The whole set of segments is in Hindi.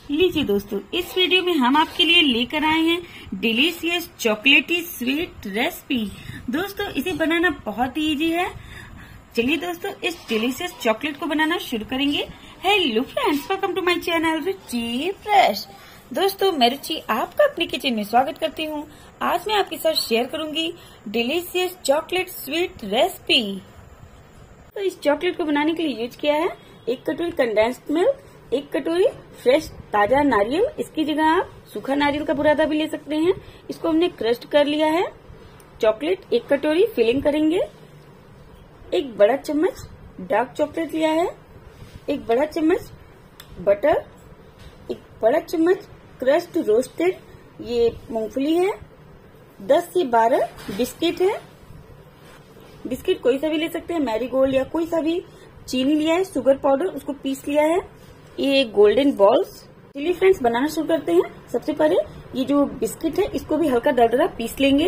लीजिए दोस्तों, इस वीडियो में हम आपके लिए लेकर आए हैं डिलीशियस चॉकलेटी स्वीट रेसिपी। दोस्तों इसे बनाना बहुत ही इजी है। चलिए दोस्तों इस डिलीशियस चॉकलेट को बनाना शुरू करेंगे। Hello friends, welcome to my channel Ruchi fresh. दोस्तों मैं रुचि आपका अपने किचन में स्वागत करती हूँ। आज मैं आपके साथ शेयर करूंगी डिलीशियस चॉकलेट स्वीट रेसिपी। तो इस चॉकलेट को बनाने के लिए यूज किया है 1 कटोरी कंडेंस्ड मिल्क, 1 कटोरी फ्रेश ताजा नारियल। इसकी जगह आप सूखा नारियल का बुरादा भी ले सकते हैं। इसको हमने क्रस्ट कर लिया है। चॉकलेट 1 कटोरी फिलिंग करेंगे। 1 बड़ा चम्मच डार्क चॉकलेट लिया है, 1 बड़ा चम्मच बटर, 1 बड़ा चम्मच क्रस्ट रोस्टेड ये मूंगफली है, 10 से 12 बिस्किट है। बिस्किट कोई सा भी ले सकते हैं, मैरीगोल्ड या कोई सा भी। चीनी लिया है, शुगर पाउडर उसको पीस लिया है। ये गोल्डन बॉल्स। चलिए फ्रेंड्स बनाना शुरू करते हैं। सबसे पहले ये जो बिस्किट है इसको भी हल्का दरदरा पीस लेंगे।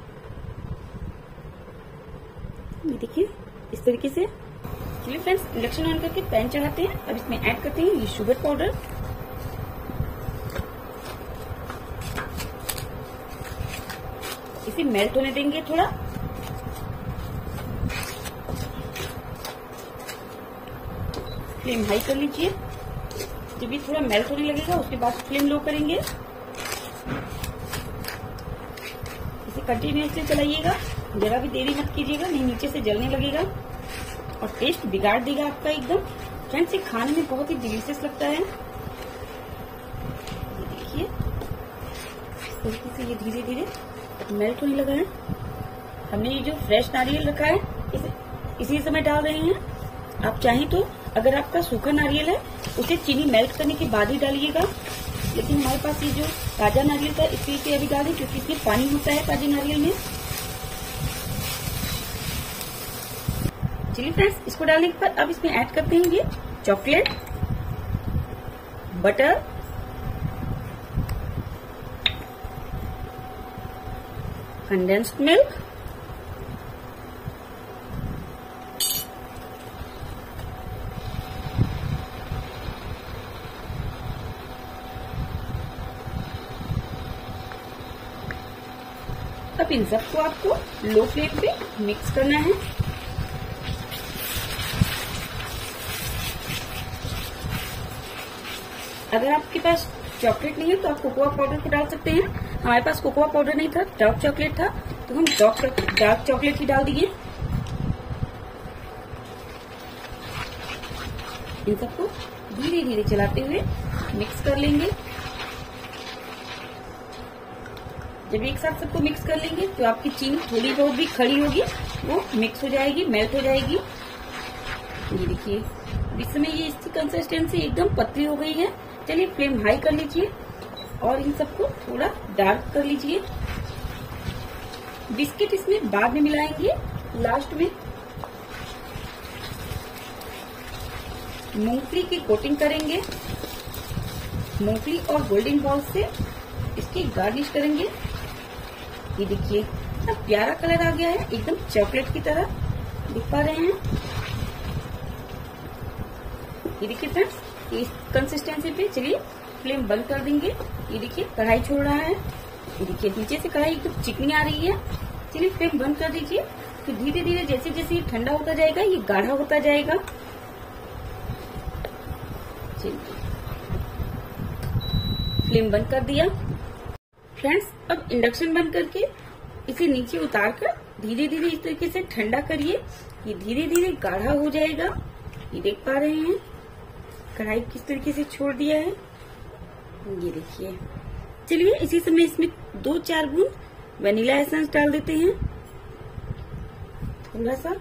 ये देखिए इस तरीके से। चलिए फ्रेंड्स इंडक्शन ऑन करके पैन चढ़ाते हैं। अब इसमें ऐड करते हैं ये शुगर पाउडर। इसे मेल्ट होने देंगे थोड़ा। फ्लेम हाई कर लीजिए। जब ये थोड़ा मेल्ट होने लगेगा उसके बाद फ्लेम लो करेंगे। इसे कंटिन्यूअसली चलाइएगा, जरा भी देरी मत कीजिएगा, नहीं नीचे से जलने लगेगा और टेस्ट बिगाड़ देगा आपका एकदम। फ्रेंड्स ये खाने में बहुत ही डिलीशियस लगता है। देखिए इस तरीके से ये धीरे धीरे मेल्ट होने लगा है। हमने ये जो फ्रेश नारियल रखा है इसी समय डाल रहे हैं। आप चाहें तो अगर आपका सूखा नारियल है उसे चीनी मेल्ट करने के बाद ही डालिएगा, लेकिन हमारे पास ये जो ताजा नारियल था इसलिए इसे अभी डालें क्योंकि इसमें पानी होता है ताजे नारियल में। चलिए फ्रेंड्स इसको डालने के बाद अब इसमें ऐड करते हैं ये चॉकलेट, बटर, कंडेंस्ड मिल्क, अब इन सबको आपको लो फ्लेम पे मिक्स करना है। अगर आपके पास चॉकलेट नहीं है तो आप कोकोआ पाउडर को डाल सकते हैं। हमारे पास कोकोआ पाउडर नहीं था, डार्क चॉकलेट था, तो हम डार्क चॉकलेट ही डाल दिए। इन सबको धीरे धीरे चलाते हुए मिक्स कर लेंगे। जब एक साथ सबको मिक्स कर लेंगे तो आपकी चीनी थोड़ी बहुत भी खड़ी होगी, वो मिक्स हो जाएगी, मेल्ट हो जाएगी। ये देखिए इस समय ये इसकी कंसिस्टेंसी एकदम पतली हो गई है। चलिए फ्लेम हाई कर लीजिए और इन सबको थोड़ा डार्क कर लीजिए। बिस्किट इसमें बाद में मिलाएंगे लास्ट में। मूंगफली की कोटिंग करेंगे। मूंगफली और गोल्डन बॉल से इसकी गार्निश करेंगे। ये देखिए इतना प्यारा कलर आ गया है, एकदम चॉकलेट की तरह दिख पा रहे हैं। ये देखिए फ्रेंड्स इस कंसिस्टेंसी पे चलिए फ्लेम बंद कर देंगे। ये देखिए कढ़ाई छोड़ रहा है। ये देखिए नीचे से कढ़ाई एकदम चिकनी आ रही है। चलिए फ्लेम बंद कर दीजिए। तो धीरे धीरे जैसे जैसे ये ठंडा होता जाएगा ये गाढ़ा होता जाएगा। चलिए फ्लेम बंद कर दिया। फ्रेंड्स अब इंडक्शन बंद करके इसे नीचे उतार कर धीरे धीरे इस तरीके से ठंडा करिए। ये धीरे धीरे गाढ़ा हो जाएगा। ये देख पा रहे हैं कढ़ाई किस तरीके से छोड़ दिया है। ये देखिए। चलिए इसी समय इसमें 2-4 बूंद वनीला एसेंस डाल देते हैं थोड़ा सा।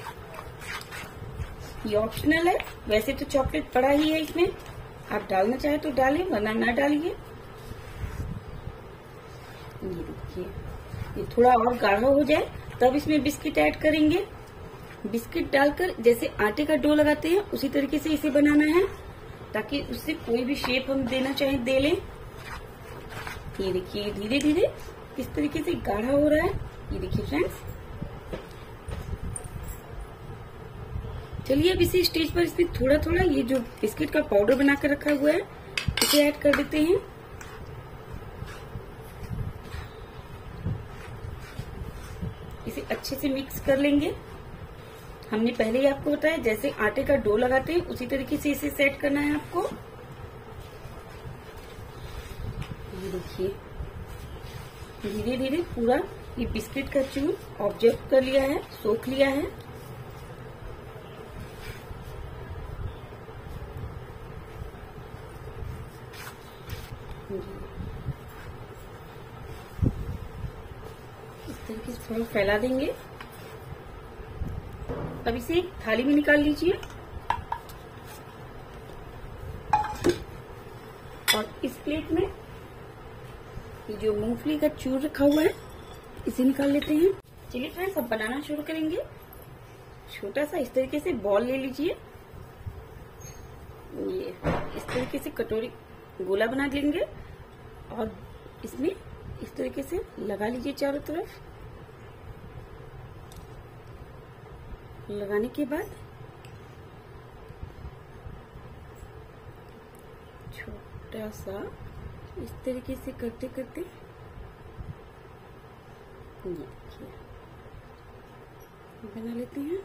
ये ऑप्शनल है, वैसे तो चॉकलेट पड़ा ही है इसमें, आप डालना चाहे तो डालिए वरना ना डालिए। ये देखिए ये थोड़ा और गाढ़ा हो जाए तब इसमें बिस्किट ऐड करेंगे। बिस्किट डालकर जैसे आटे का डो लगाते हैं उसी तरीके से इसे बनाना है ताकि उससे कोई भी शेप हम देना चाहे दे लें। ये देखिए धीरे धीरे इस तरीके से गाढ़ा हो रहा है। ये देखिए फ्रेंड्स। चलिए अब इसी स्टेज पर इसमें थोड़ा थोड़ा ये जो बिस्किट का पाउडर बना कर रखा हुआ है इसे ऐड कर देते हैं। इसे अच्छे से मिक्स कर लेंगे। हमने पहले ही आपको बताया जैसे आटे का डो लगाते हैं उसी तरीके से इसे सेट करना है आपको। ये देखिए धीरे धीरे पूरा ये बिस्किट का चूर ऑब्जर्व कर लिया है, सोख लिया है। इस तरीके से थोड़ा फैला देंगे। अब इसे एक थाली में निकाल लीजिए और इस प्लेट में ये जो मूंगफली का चूर रखा हुआ है इसे निकाल लेते हैं। चलिए फ्रेंड्स अब बनाना शुरू करेंगे। छोटा सा इस तरीके से बॉल ले लीजिए। ये इस तरीके से कटोरी गोला बना लेंगे और इसमें इस तरीके से लगा लीजिए चारों तरफ। लगाने के बाद छोटा सा इस तरीके से करते करते ये देखिए बना लेते हैं।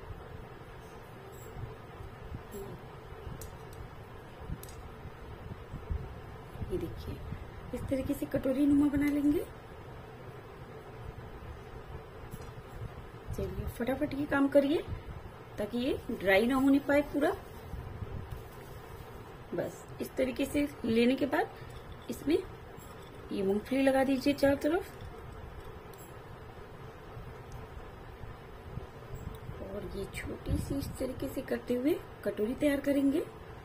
ये देखिए इस तरीके से कटोरी नुमा बना लेंगे। चलिए फटाफट ये काम करिए ताकि ये ड्राई ना होने पाए पूरा। बस इस तरीके से लेने के बाद इसमें ये मूंगफली लगा दीजिए चारों तरफ और ये छोटी सी इस तरीके से करते हुए कटोरी तैयार करेंगे।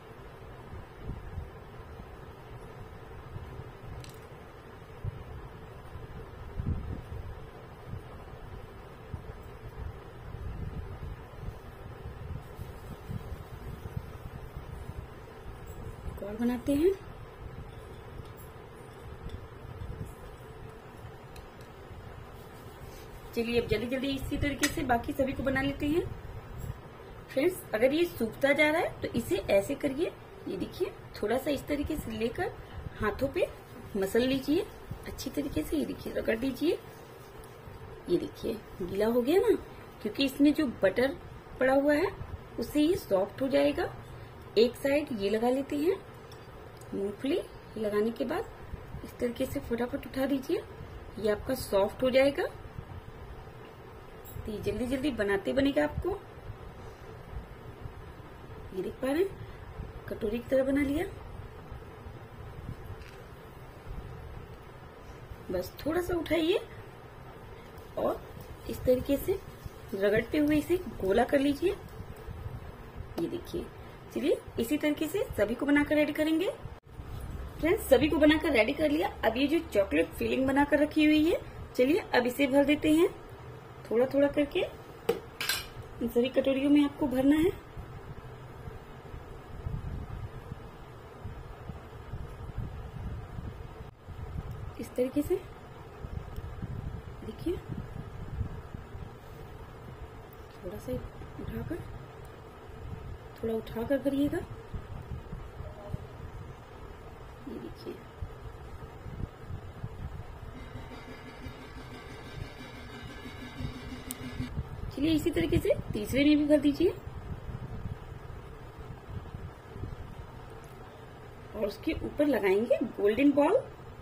और बनाते हैं। चलिए अब जल्दी जल्दी इसी तरीके से बाकी सभी को बना लेते हैं। फ्रेंड्स अगर ये सूखता जा रहा है तो इसे ऐसे करिए। ये देखिए थोड़ा सा इस तरीके से लेकर हाथों पे मसल लीजिए अच्छी तरीके से। ये देखिए रगड़ दीजिए। ये देखिए गीला हो गया ना, क्योंकि इसमें जो बटर पड़ा हुआ है उससे ये सॉफ्ट हो जाएगा। एक साइड ये लगा लेते हैं। मूंगफली लगाने के बाद इस तरीके से फटाफट उठा दीजिए। ये आपका सॉफ्ट हो जाएगा। तो ये जल्दी जल्दी बनाते बनेगा आपको। ये देख पा रहे हैं कटोरी की तरह बना लिया। बस थोड़ा सा उठाइए और इस तरीके से रगड़ते हुए इसे गोला कर लीजिए। ये देखिए। चलिए इसी तरीके से सभी को बनाकर रेडी करेंगे। फ्रेंड्स सभी को बनाकर रेडी कर लिया। अब ये जो चॉकलेट फिलिंग बनाकर रखी हुई है, चलिए अब इसे भर देते हैं। थोड़ा थोड़ा करके इन सभी कटोरियों में आपको भरना है। इस तरीके से देखिए थोड़ा सा उठाकर करिएगा। ये देखिए चलिए इसी तरीके से तीसरे में भी भर दीजिए और उसके ऊपर लगाएंगे गोल्डन बॉल।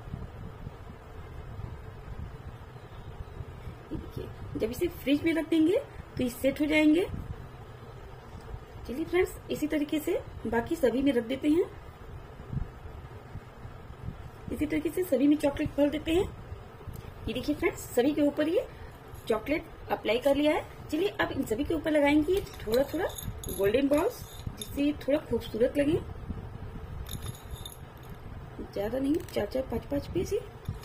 देखिए जब इसे फ्रिज में रख देंगे तो ये सेट हो जाएंगे। चलिए फ्रेंड्स इसी तरीके से बाकी सभी में रख देते हैं। इसी तरीके से सभी में चॉकलेट भर देते हैं। ये देखिए फ्रेंड्स सभी के ऊपर ये चॉकलेट अप्लाई कर लिया है। चलिए अब इन सभी के ऊपर लगाएंगे थोड़ा थोड़ा गोल्डन बॉल्स, जिससे ये थोड़ा खूबसूरत लगे। ज्यादा नहीं, 4-4 5-5 पीस ही।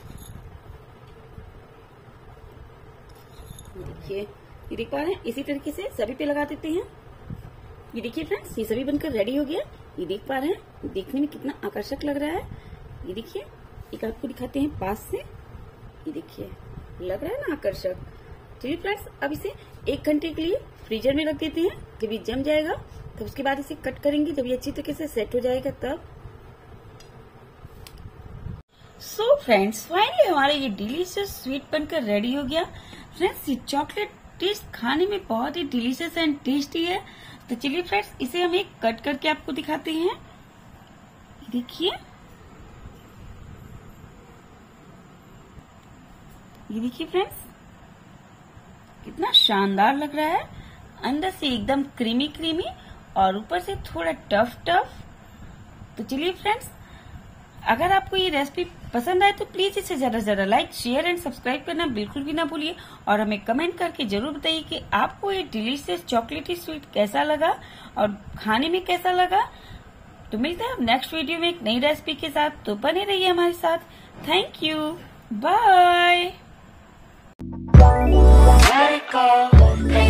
देखिए ये देख पा रहे हैं इसी तरीके से सभी पे लगा देते हैं। ये देखिए फ्रेंड्स ये सभी बनकर रेडी हो गया। ये देख पा रहे हैं देखने में कितना आकर्षक लग रहा है। ये देखिए एक आपको दिखाते हैं पास से। ये देखिए लग रहा है ना आकर्षक। चलिए फ्रेंड्स अब इसे 1 घंटे के लिए फ्रीजर में रख देते हैं। जब ये जम जाएगा तो उसके बाद इसे कट करेंगे। जब ये अच्छी तरीके से सेट हो जाएगा तब सो फ्रेंड्स, फाइनली हमारा ये डिलीशियस स्वीट बनकर रेडी हो गया। फ्रेंड्स, ये चॉकलेट टेस्ट खाने में बहुत ही डिलीशियस एंड टेस्टी है। तो चलिए फ्रेंड्स, इसे हम एक कट करके आपको दिखाते हैं। देखिए, ये देखिए फ्रेंड्स, कितना शानदार लग रहा है। अंदर से एकदम क्रीमी क्रीमी और ऊपर से थोड़ा टफ टफ। तो चलिए फ्रेंड्स, अगर आपको ये रेसिपी पसंद आए तो प्लीज इसे ज्यादा से ज्यादा लाइक, शेयर एंड सब्सक्राइब करना बिल्कुल भी ना भूलिए। और हमें कमेंट करके जरूर बताइए कि आपको ये डिलीशियस चॉकलेटी स्वीट कैसा लगा और खाने में कैसा लगा। तो मिलते हैं नेक्स्ट वीडियो में एक नई रेसिपी के साथ। तो बने रहिए हमारे साथ। Thank you, bye.